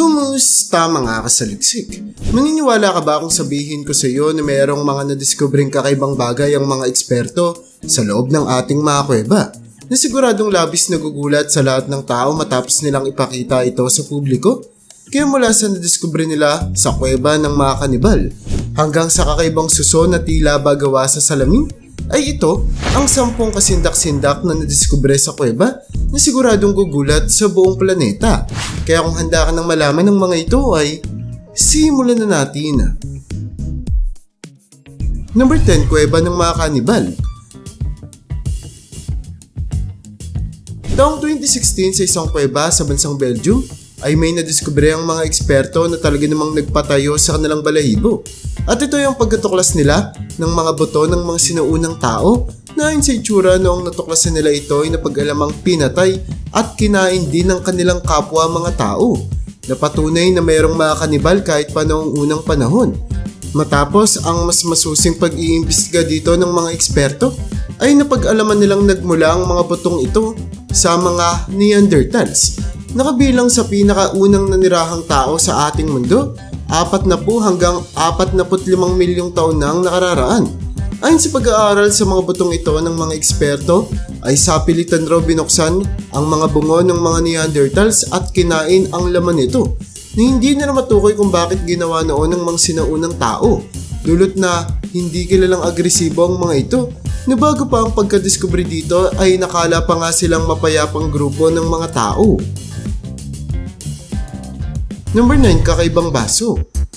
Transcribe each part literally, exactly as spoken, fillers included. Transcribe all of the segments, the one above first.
Kumusta mga kasaliksik? Maniniwala ka ba kung sabihin ko sa iyo na mayroong mga nadiskubring kakaibang bagay ang mga eksperto sa loob ng ating mga kuweba na siguradong labis nagugulat sa lahat ng tao matapos nilang ipakita ito sa publiko? Kaya mula sa nadiskubre nila sa kuweba ng mga kanibal hanggang sa kakaibang suso na tila ba gawa sa salamin, ay ito ang sampung kasindak-sindak na nadiskubre sa kuweba na siguradong gugulat sa buong planeta. Kaya kung handa ka ng malaman ng mga ito ay simulan na natin. Number ten. Kuweba ng mga kanibal. Taong twenty sixteen sa isang kuweba sa bansang Belgium ay may nadiskubre ang mga eksperto na talaga namang nagpatayo sa kanilang balahibo. At ito yung pagkatuklas nila ng mga buto ng mga sinaunang tao na ayon sa itsura noong natuklasan nila ito ay napag-alamang pinatay at kinain din ng kanilang kapwa mga tao. Napatunay na mayroong mga kanibal kahit pa noong unang panahon. Matapos ang mas masusing pag-iimbestiga dito ng mga eksperto ay napag-alaman nilang nagmula ang mga butong ito sa mga Neanderthals. Nakabilang sa pinakaunang nanirahang tao sa ating mundo, apat na po hanggang apat na put limang milyong taon na ang nakararaan. Ayon sa pag-aaral sa mga butong ito ng mga eksperto, ay sapilitan raw binuksan ang mga bungo ng mga Neanderthals at kinain ang laman nito, na hindi na matukoy kung bakit ginawa noon ng mga sinaunang tao, dulot na hindi kilalang agresibo ang mga ito, na bago pa ang pagkadiskubre dito ay nakala pa nga silang mapayapang grupo ng mga tao. Number nine. Kakaibang baso.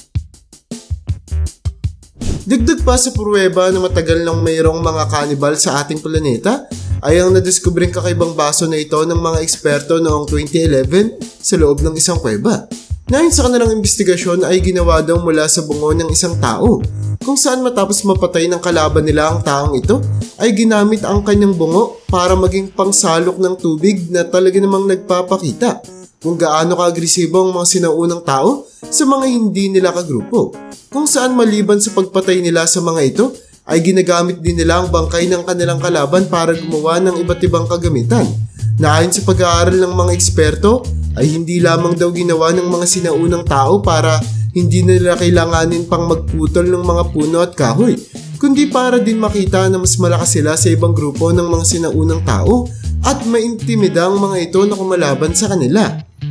Dagdag pa sa pruweba na matagal nang mayroong mga kanibal sa ating planeta ay ang nadiskubring kakaibang baso na ito ng mga eksperto noong twenty eleven sa loob ng isang kuweba. Nayon sa kanilang investigasyon ay ginawa daw mula sa bungo ng isang tao, kung saan matapos mapatay ng kalaban nila ang taong ito ay ginamit ang kanyang bungo para maging pangsalok ng tubig na talaga namang nagpapakita kung gaano ka-agresibo ang mga sinaunang tao sa mga hindi nila kagrupo, kung saan maliban sa pagpatay nila sa mga ito ay ginagamit din nila ang bangkay ng kanilang kalaban para gumawa ng iba't ibang kagamitan na ayon sa pag-aaral ng mga eksperto ay hindi lamang daw ginawa ng mga sinaunang tao para hindi nila kailanganin pang magputol ng mga puno at kahoy, kundi para din makita na mas malakas sila sa ibang grupo ng mga sinaunang tao at maintimida ang mga ito na kumalaban sa kanila.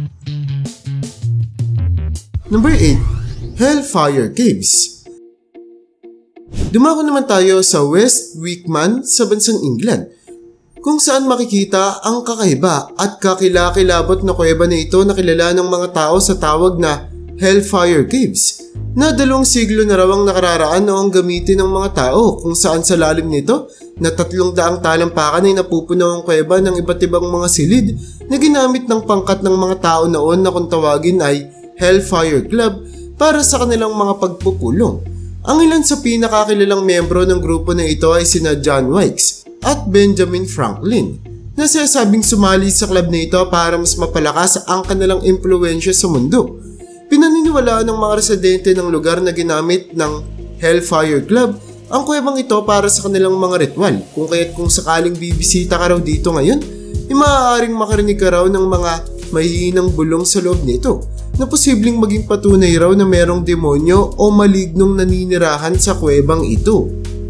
Number eight. Hellfire Caves. Dumako naman tayo sa West Wickman sa bansang England, kung saan makikita ang kakaiba at kakilakilabot na kuweba na ito na kilala ng mga tao sa tawag na Hellfire Caves, na dalawang siglo na raw ang nakararaan noong gamitin ng mga tao, kung saan sa lalim nito na tatlong daang talampakan ay napupuno ang kuweba ng iba't ibang mga silid na ginamit ng pangkat ng mga tao noon na kung tawagin ay Hellfire Club para sa kanilang mga pagpupulong. Ang ilan sa pinakakilalang miyembro ng grupo na ito ay sina John Wilkes at Benjamin Franklin, na sinasabing sumali sa club na ito para mas mapalakas ang kanilang impluwensya sa mundo. Pinaniniwalaan ng mga residente ng lugar na ginamit ng Hellfire Club ang kuwebang ito para sa kanilang mga ritual, kung kaya't kung sakaling bibisita ka raw dito ngayon, ay maaaring makarinig ka raw ng mga mahihinang bulong sa loob nito na posibleng maging patunay raw na merong demonyo o malignong naninirahan sa kuwebang ito.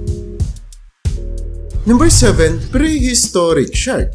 Number seven. Prehistoric Shark.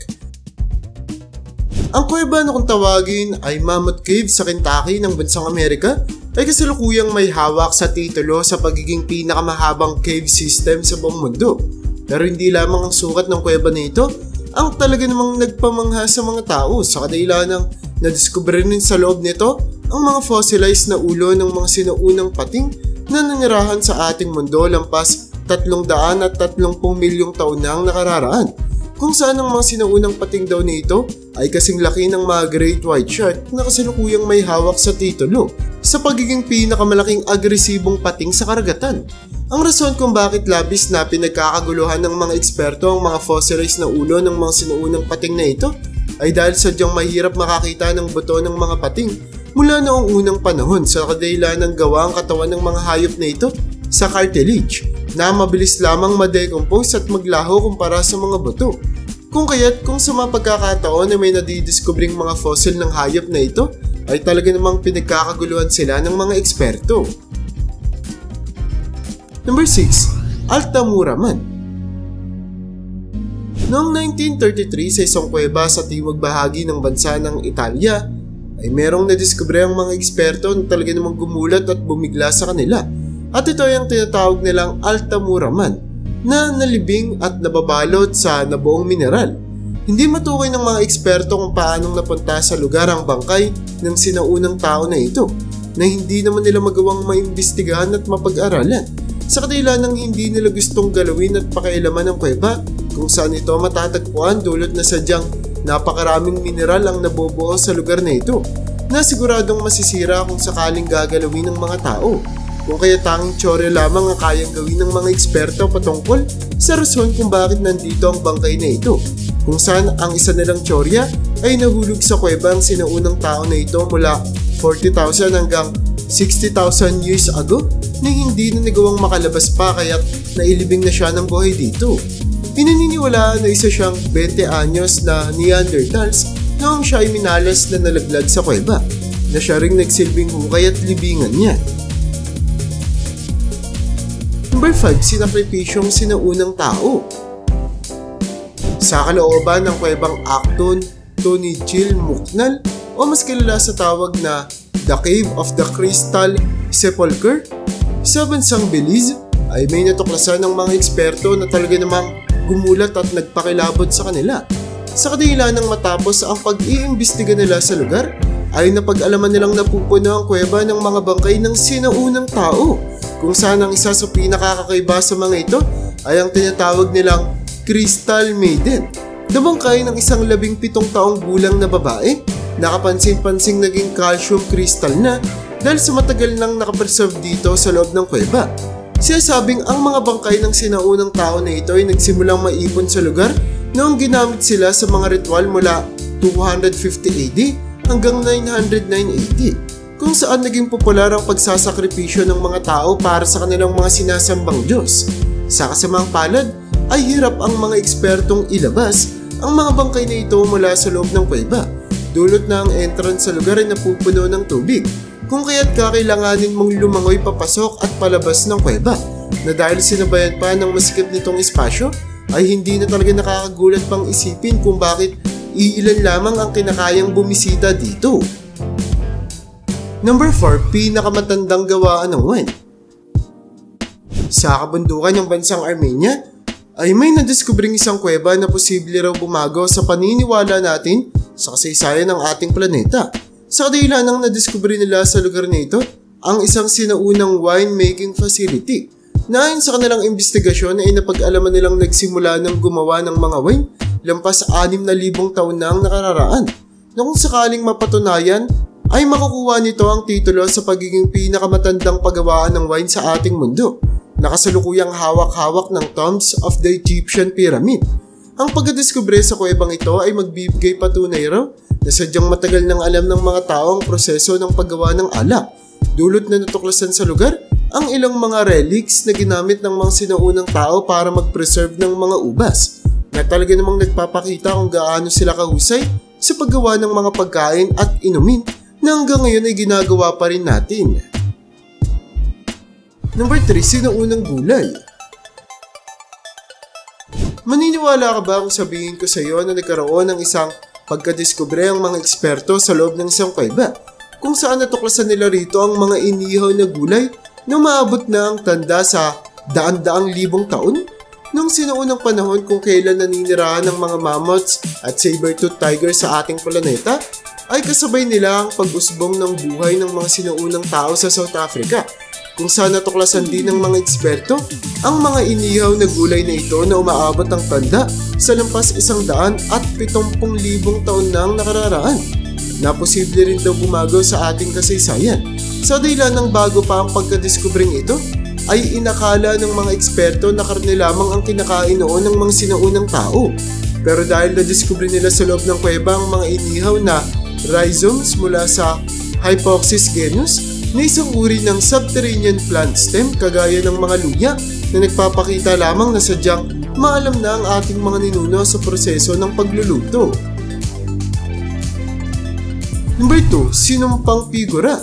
Ang kuweba na kung tawagin ay Mammoth Cave sa Kentucky ng bansang Amerika ay kasalukuyang may hawak sa titulo sa pagiging pinakamahabang cave system sa buong mundo. Pero hindi lamang ang sukat ng kuweba na ito ang talaga namang nagpamangha sa mga tao, sa kadahilan ng nadiskubre rin sa loob nito ang mga fossilized na ulo ng mga sinaunang pating na nanirahan sa ating mundo lampas tatlong daan at tatlumpung milyong taon na ang nakararaan, kung saan ang mga sinaunang pating daw nito ay kasing laki ng mga great white shark na kasalukuyang may hawak sa titulo sa pagiging pinakamalaking agresibong pating sa karagatan. Ang rason kung bakit labis na pinagkakaguluhan ng mga eksperto ang mga fossilized na ulo ng mga sinaunang pating na ito ay dahil sadyang mahirap makakita ng buto ng mga pating mula noong unang panahon, sa kadahilan ng gawa ang katawan ng mga hayop na ito sa cartilage na mabilis lamang ma-decompose at maglaho kumpara sa mga buto. Kung kaya't kung sa mga pagkakataon na may nadidiskubring mga fossil ng hayop na ito ay talaga namang pinagkakaguluhan sila ng mga eksperto. Number six. Altamura Man. Noong nineteen thirty-three sa isang kuweba sa timog bahagi ng bansa ng Italia ay merong nadiskubre ang mga eksperto na talaga namang gumulat at bumigla sa kanila. At ito ay ang tinatawag nilang Altamura Man na nalibing at nababalot sa nabuong mineral. Hindi matukoy ng mga eksperto kung paanong napunta sa lugar ang bangkay ng sinaunang tao na ito na hindi naman nila magawang maimbestigahan at mapag-aralan. Sa kadila ng hindi nila gustong galawin at pakialaman ng kuweba kung saan ito matatagpuan dulot na sadyang napakaraming mineral ang nabubuo sa lugar na ito na siguradong masisira kung sakaling gagalawin ng mga tao. Kung kaya tanging tsorya lamang ang kayang gawin ng mga eksperto patungkol sa rason kung bakit nandito ang bangkay na ito. Kung saan ang isa nilang tsorya ay nahulog sa kuweba ang sinaunang tao na ito mula forty thousand hanggang sixty thousand years ago na hindi na nagawang makalabas pa kaya't nailibing na siya ng buhay dito. Pinaniniwalaan na isa siyang twenty anyos na Neanderthals noong siya ay minalas na nalaglag sa kuweba na siya ring nagsilbing hukay at libingan niya. Number five. Sinakripisyong sinaunang tao. Sa kalooban ng kuwebang Acton Tonichil Muknal o mas kilala sa tawag na The Cave of the Crystal Sepulchre sa bansang Belize ay may natuklasan ng mga eksperto na talaga namang gumulat at nagpakilabot sa kanila. Sa kadila ng matapos ang pag-iimbestiga nila sa lugar ay napag-alaman nilang napupuno ang kuweba ng mga bangkay ng sinaunang tao kung saan ang isa sa pinakakakaiba sa mga ito ay ang tinatawag nilang Crystal Maiden, na bangkay ng isang labing pitong taong gulang na babae na kapansin-pansing naging calcium crystal na dahil sa matagal nang nakapreserve dito sa loob ng kuweba. Sinasabing ang mga bangkay ng sinaunang tao na ito ay nagsimulang maipon sa lugar noong ginamit sila sa mga ritual mula two fifty A D hanggang nine oh nine A D, kung saan naging popular ang pagsasakripisyo ng mga tao para sa kanilang mga sinasambang Diyos. Sa kasamang palad ay hirap ang mga ekspertong ilabas ang mga bangkay na ito mula sa loob ng kuweba, dulot na ang entrance sa lugar ay napupuno ng tubig, kung kaya't kakailanganin mong lumangoy papasok at palabas ng kuweba, na dahil sinabayan pa ng masikip nitong espasyo ay hindi na talaga nakakagulat pang isipin kung bakit iilan lamang ang kinakayang bumisita dito. Number four. Pinakamatandang gawaan ng wine. Sa kabundukan ng bansang Armenia ay may nadiskubring isang kuweba na posible raw bumago sa paniniwala natin sa kasaysayan ng ating planeta. Sa kadila ng nadiskubre nila sa lugar na ito ang isang sinaunang winemaking facility na ayon sa kanilang investigasyon ay napag-alaman nilang nagsimula ng gumawa ng mga wine lampas anim na libong taon na ang nakararaan, na kung sakaling mapatunayan ay makukuha nito ang titulo sa pagiging pinakamatandang paggawaan ng wine sa ating mundo, na kasalukuyang hawak-hawak ng tombs of the Egyptian Pyramid. Ang pagkadiskubre sa kuwebang ito ay magbibigay patunay raw na sadyang matagal nang alam ng mga tao ang proseso ng paggawa ng alak, dulot na natuklasan sa lugar ang ilang mga relics na ginamit ng mga sinaunang tao para mag-preserve ng mga ubas, na talaga namang nagpapakita kung gaano sila kahusay sa paggawa ng mga pagkain at inumin na hanggang ngayon ay ginagawa pa rin natin. Number three. Sinaunang gulay. Maniniwala ka ba kung sabihin ko sa iyo na nagkaroon ng isang pagkadiskubre ang mga eksperto sa loob ng isang kuweba kung saan natuklasan nila rito ang mga inihaw na gulay na maabot na ang tanda sa daan-daang libong taon? Nung sinaunang panahon kung kailan naninirahan ng mga mammoths at saber-tooth tiger sa ating planeta, ay kasabay nila ang pag-usbong ng buhay ng mga sinaunang tao sa South Africa, kung saan natuklasan din ng mga eksperto ang mga inihaw na gulay na ito na umaabot ang tanda sa lampas isang daan at pitumpung libong taon na ang nakararaan, na posible rin daw bumago sa ating kasaysayan. Sa dahilan ng bago pa ang pagkadiskubring ito, ay inakala ng mga eksperto na karne lamang ang kinakain noon ng mga sinaunang tao. Pero dahil na-discover nila sa loob ng kuweba ang mga inihaw na rhizomes mula sa Hypoxis genus, na isang uri ng subterranean plant stem kagaya ng mga luya na nagpapakita lamang na sadyang maalam na ang ating mga ninuno sa proseso ng pagluluto. Number two, sinumpang figura.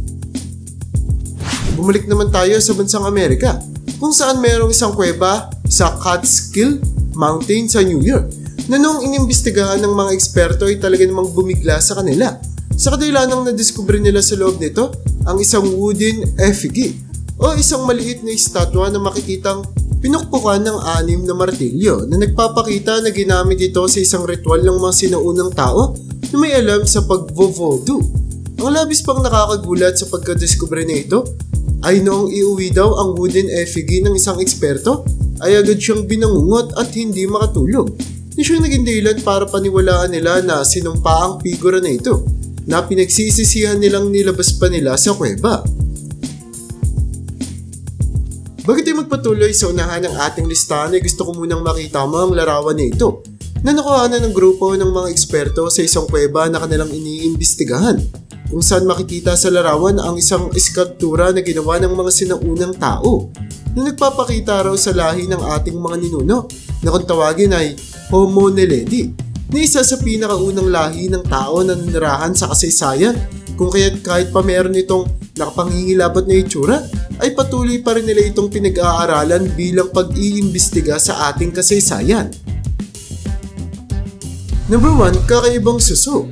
Bumalik naman tayo sa bansang Amerika, kung saan mayroong isang kuweba sa Catskill Mountain sa New York na noong inimbestigahan ng mga eksperto ay talaga namang bumigla sa kanila. Sa kadahilanang nadiskubre nila sa loob nito ang isang wooden effigy o isang maliit na estatwa na makikitang pinukpukan ng anim na martilyo na nagpapakita na ginamit ito sa isang ritual ng mga sinaunang tao na may alam sa pagvo-voodoo. Ang labis pang nakakagulat sa pagkadiskubre na ito ay noong iuwi daw ang wooden effigy ng isang eksperto ay agad siyang binangungot at hindi makatulog. Na siyang naging dahilan para paniwalaan nila na sinumpa ang figura na ito na pinagsisisihan nilang nilabas pa nila sa kuweba. Bago tayo magpatuloy sa unahan ng ating listahan ay gusto ko munang makita mo ang larawan na ito na nakuhanan ng grupo ng mga eksperto sa isang kuweba na kanilang iniimbestigahan, kung saan makikita sa larawan ang isang eskultura na ginawa ng mga sinaunang tao na nagpapakita raw sa lahi ng ating mga ninuno na kung tawagin ay Homo naledi, na isa sa pinakaunang lahi ng tao na nanirahan sa kasaysayan, kung kaya't kahit pa meron itong nakapangingilabot na itsura ay patuloy pa rin nila itong pinag-aaralan bilang pag-iimbestiga sa ating kasaysayan. Number one, kakaibang suso.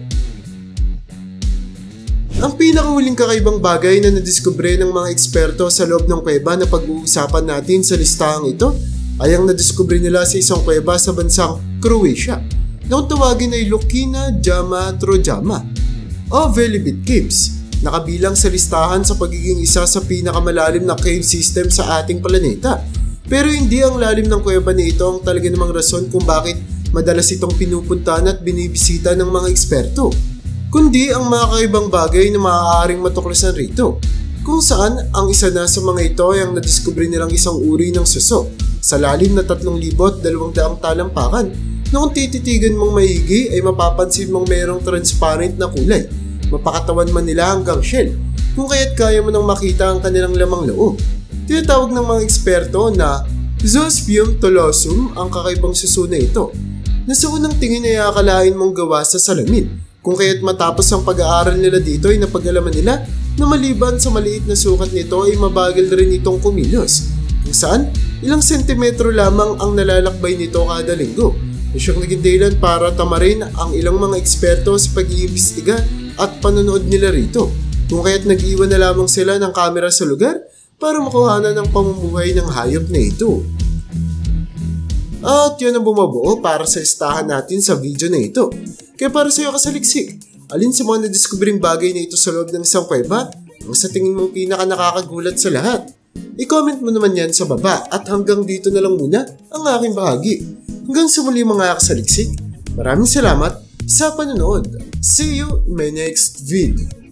Ang pinakahuling kakaibang bagay na nadiskubre ng mga eksperto sa loob ng kuweba na pag-uusapan natin sa listahang ito ay ang nadiskubre nila sa isang kuweba sa bansang Croatia na kung tawagin ay Lokina Jama Trojama o Velebit Caves, nakabilang sa listahan sa pagiging isa sa pinakamalalim na cave system sa ating planeta. Pero hindi ang lalim ng kuweba na ito ang talaga namang rason kung bakit madalas itong pinupuntahan at binibisita ng mga eksperto, kundi ang mga kakaibang bagay na maaaring matuklasan rito, kung saan ang isa na sa mga ito ay ang nadiskubre nilang isang uri ng suso sa lalim na tatlong libo at dalawang daang talampakan na kung tititigan mong maigi ay mapapansin mong mayroong transparent na kulay, mapakatawan man nila hanggang shell, kung kaya't kaya mo nang makita ang kanilang lamang loob. Tinatawag ng mga eksperto na Zoosphium tolosum ang kakaibang suso na ito, na sa unang tingin ay akalain mong gawa sa salamin, kung kaya't matapos ang pag-aaral nila dito ay napag-alaman nila na maliban sa maliit na sukat nito ay mabagal rin itong kumilos, kung saan ilang sentimetro lamang ang nalalakbay nito kada linggo, na siyang naging dahilan para tamarin ang ilang mga eksperto sa pag-iimbestiga at panonood nila rito, kung kaya't nag-iwan na lamang sila ng kamera sa lugar para makuhanan ang pamumuhay ng hayop na ito. At yun ang bumubuo para sa listahan natin sa video na ito. Kaya para sa iyo kasaliksik, alin sa mga nadiskubring bagay na ito sa loob ng isang kuweba ang sa tingin mong pinaka nakakagulat sa lahat? I-comment mo naman yan sa baba at hanggang dito na lang muna ang aking bahagi. Hanggang sa muli mga kasaliksik, maraming salamat sa panonood. See you in my next video.